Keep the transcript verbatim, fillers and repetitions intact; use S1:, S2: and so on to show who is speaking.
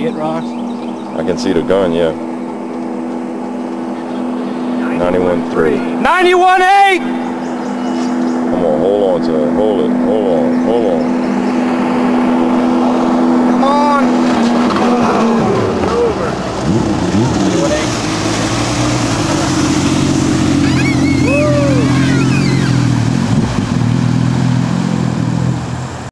S1: it, Ross?
S2: I can see the gun, yeah. ninety-one three.
S1: ninety-one eight!
S2: Come on, hold on to it. Hold it. Hold on. Hold on.